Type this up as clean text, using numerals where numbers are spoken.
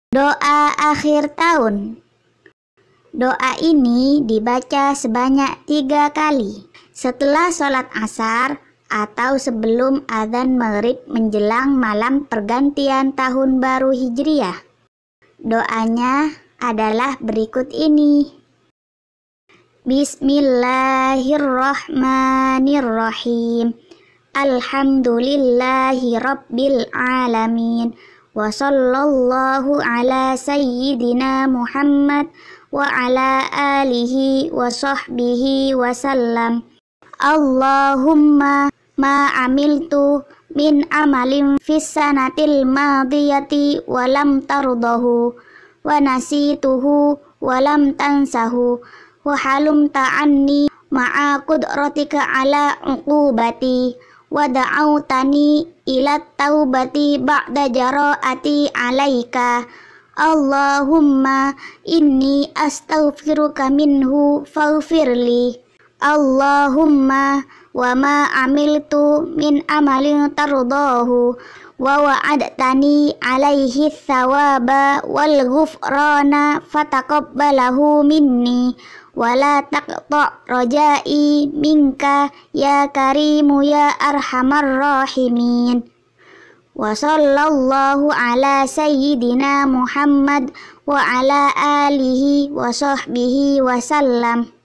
Doa akhir tahun. Doa ini dibaca sebanyak 3 kali setelah sholat asar atau sebelum adzan maghrib menjelang malam pergantian tahun baru Hijriah. Doanya adalah berikut ini. Bismillahirrahmanirrahim. Alhamdulillahi rabbil alamin. Wa sallallahu ala sayyidina Muhammad wa ala alihi wa sahbihi wa sallam. Allahumma ma amiltu min amalin fis sanatil madiyati wa lam tardahu wa nasituhu wa lam tansahu wa halumta anni ma'a qudratika ala uqubati wa da'autani ila taubati ba'da jara'ati alaika. Allahumma inni astaghfiruka minhu faghfirli. Allahumma wa ma amiltu min amalin tardahu wa wa'adtani alaihi thawaba wal ghufrana fataqabbalahu minni wa la taqta' rajai minka ya karimu ya arhamar rahimin. Wa sallallahu ala sayyidina Muhammad wa ala alihi wa sahbihi wa sallam.